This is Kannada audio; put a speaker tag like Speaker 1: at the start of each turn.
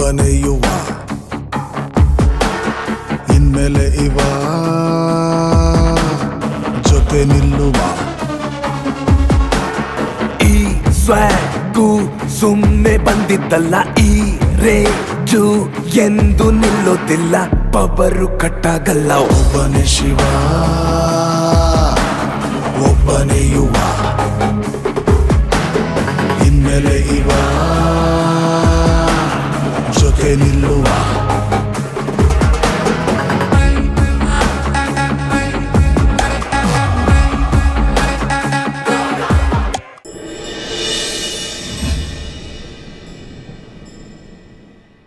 Speaker 1: ಒಬ್ಬನೇ ಯುವ ಇನ್ಮೇಲೆ ಇವ ಜೊತೆ ನಿಲ್ಲುವ
Speaker 2: ಈ ಸ್ವ್ಯಾಗು ಸುಮ್ಮನೆ ಬಂದಿದ್ದಲ್ಲ ಈ ರೇಜು ಎಂದು ನಿಲ್ಲೋದಿಲ್ಲ ಪವರು ಕಟ್ಟಾಗಲ್ಲ
Speaker 1: ಒಬ್ಬನೇ ಶಿವ